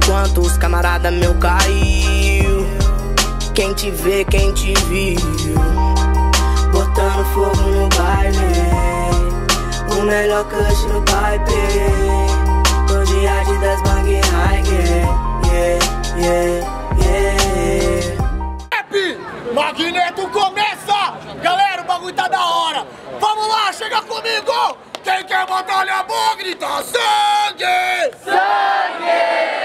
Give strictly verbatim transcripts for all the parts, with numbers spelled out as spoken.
enquanto os camarada meu caiu. Quem te vê, quem te viu, botando fogo no baile. O melhor crush no pipe. Tô de Adidas, Bang High, yeah, yeah, yeah. Rap, Magneto começa! Galera, o bagulho tá da hora! Vamos lá, chega comigo! Quem quer batalha boa, grita sangue! Sangue!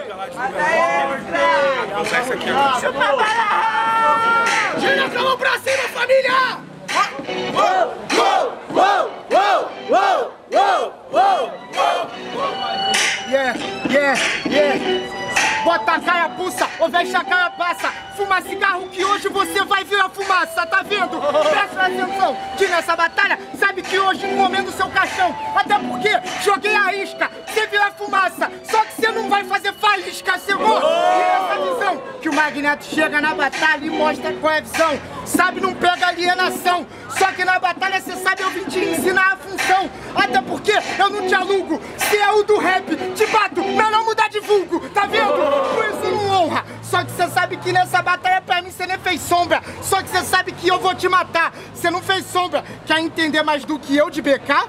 Gira a mão pra cima, família! Uou, uou, uou, uou, uou, uou, uou, Yeah, yeah, yeah! Bota a caia, pulsa, ou veste a caia, passa. Fuma cigarro que hoje você vai ver a fumaça, tá vendo? Presta atenção, que nessa batalha sabe que hoje encomendo seu caixão. Até porque joguei a isca, você viu a fumaça, só que você não vai fazer faísca, chegou? E essa visão que o Magneto chega na batalha e mostra qual é a visão. Sabe, não pega alienação, só que na batalha você sabe eu vim te ensinar a função. Até porque eu não te alugo, se é o do rap, te bato, melhor mudar de vulgo, tá vendo? Por isso não honra, só que você sabe que nessa batalha pra mim você nem fez sombra. Só que você sabe que eu vou te matar, você não fez sombra. Quer entender mais do que eu de B K?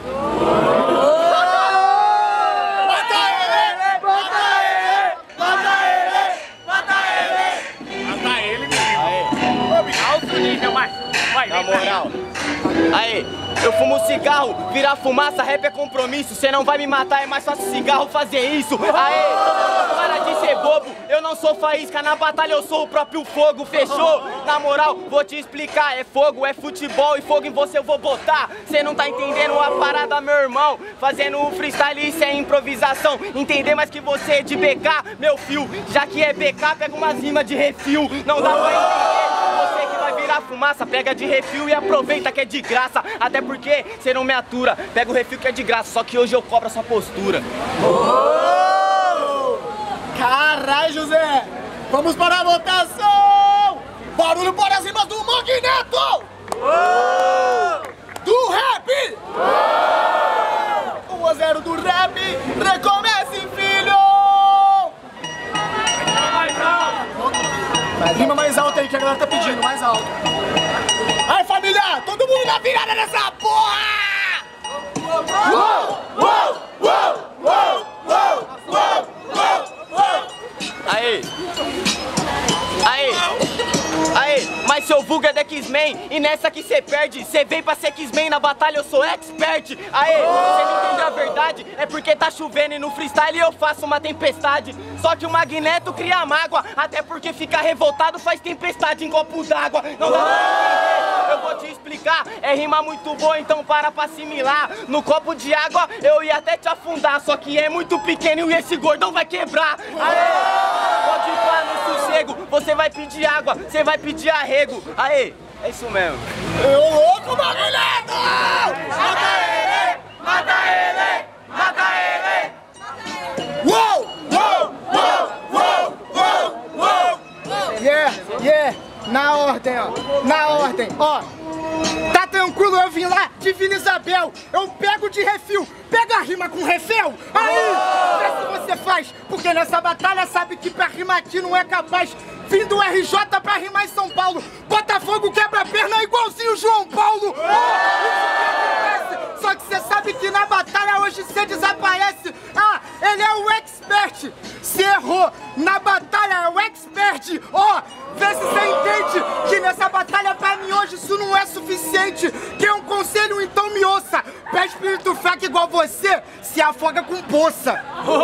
Na moral, aí, eu fumo cigarro, virar fumaça, rap é compromisso. Cê não vai me matar, é mais fácil cigarro fazer isso. Aí, para de ser bobo, eu não sou faísca, na batalha eu sou o próprio fogo, fechou? Na moral, vou te explicar, é fogo, é futebol e fogo em você eu vou botar. Cê não tá entendendo a parada, meu irmão, fazendo o freestyle, isso é improvisação. Entender mais que você é de B K, meu fio, já que é B K, pega umas rimas de refil, não dá pra entender. Você que vai virar fumaça, pega de refil e aproveita que é de graça. Até porque cê não me atura, pega o refil que é de graça, só que hoje eu cobro a sua postura. Oh! Caralho, José! Vamos para a votação! Barulho para as rimas do Magneto! Oh! Do rap! Oh! um a zero do rap! Recomece, filho! Rima mais alta aí que a galera tá pedindo, mais alto. Aí, família, todo mundo na virada nessa porra! Uou, uou, uou, uou, uou, uou, uou, uou. Aí, aí, aí, mas seu vulgo é da X-Men e nessa que cê perde, cê vem pra ser X-Men, na batalha eu sou expert. Aí, cê não entendeu a verdade, é porque tá chovendo e no freestyle eu faço uma tempestade. Só que o Magneto cria mágoa, até porque ficar revoltado faz tempestade em copo d'água. Não dá pra entender, eu vou te explicar, é rima muito boa, então para pra assimilar. No copo de água eu ia até te afundar, só que é muito pequeno e esse gordão vai quebrar. Aê, pode ir pra no sossego, você vai pedir água, você vai pedir arrego. Aê, é isso mesmo. Eu louco, Magneto! Mata ele! Mata ele! Mata ele! Uou! Uou! Uou! Uou! Uou! Uou! Yeah! Yeah! Na ordem, ó! Na ordem, ó! Tá tranquilo, eu vim lá de Vila Isabel, eu pego de refil, pega a rima com refel, aí, vê se você faz, porque nessa batalha sabe que pra rimar aqui não é capaz. Vim do R J pra rimar em São Paulo, Botafogo quebra a perna igualzinho o João Paulo. Oh, só que você sabe que na batalha hoje você desaparece. Ah, ele é o expert, você errou, na batalha é o expert. Ó, oh, vê se você entende que nessa batalha pra mim hoje isso não é suficiente. Quer um conselho, então me ouça. Pra espírito fraco igual você, se afoga com poça.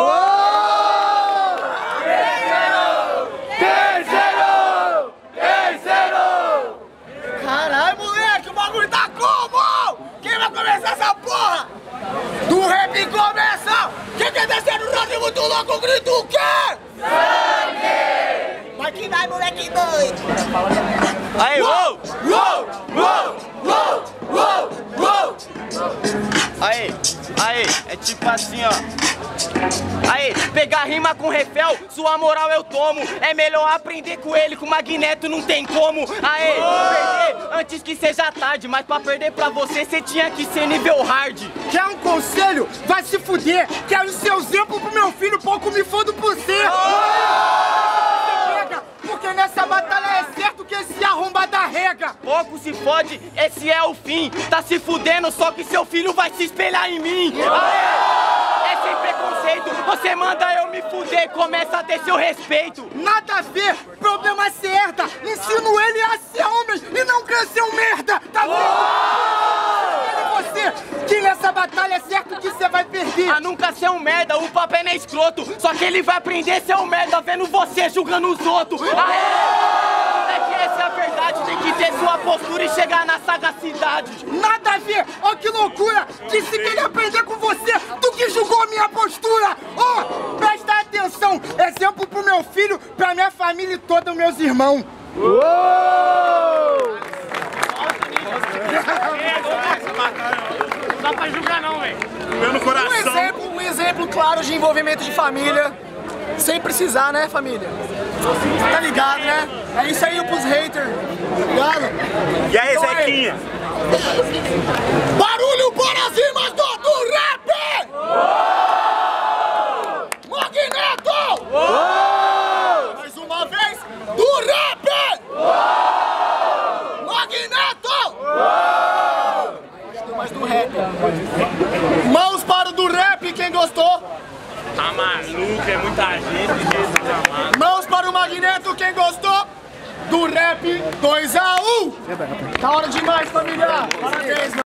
Oh! Terceiro! Terceiro! Terceiro! Caralho, moleque, o bagulho tá como? Quem vai começar essa porra? Do rap começa! Quem quer descer no rock muito louco, grita o quê? Sangue! Vai que vai, moleque doido! Aí, uou! Uou! Uou! Uou! Uou! Uou! Aí, aí, é tipo assim, ó. Aí, pegar rima com refel, sua moral eu tomo. É melhor aprender com ele, com o Magneto não tem como. Aí, perder antes que seja tarde, mas pra perder pra você, cê tinha que ser nível hard. Quer um conselho? Vai se fuder! Quero ser exemplo pro meu filho, pouco me fodo por você! se fode, esse é o fim. Tá se fudendo, só que seu filho vai se espelhar em mim. Aê! É sem preconceito, você manda eu me fuder, começa a ter seu respeito. Nada a ver, problema se herda. Ensino ele a ser homem e não crescer um merda, tá vendo? Ele você, que nessa batalha é certo que você vai perder. A nunca ser um merda, o papo é nem escroto. Só que ele vai aprender a ser um merda vendo você julgando os outros. Aê! É que essa é a verdade, tem que ter sua postura e chegar na sagacidade. Nada a ver, ó que loucura. Disse que ele ia aprender com você, tu que julgou a minha postura. Ó, oh, presta atenção, exemplo pro meu filho, pra minha família e todos meus irmãos. Uou! Não dá pra julgar não, velho. No coração. Um exemplo, um exemplo claro de envolvimento de família, sem precisar, né, família? Tá ligado, né? É isso aí pros haters, tá ligado? E aí, Zequinha? Barulho para as rimas do, do rap! Magneto! Mais uma vez, do rap! Magneto! Mais do rap. Mãos para o do rap, quem gostou? Tá maluco, é muita gente, Jesus amado. Mãos para o Magneto, quem gostou? Do rap dois a um. Tá hora demais, família. Parabéns.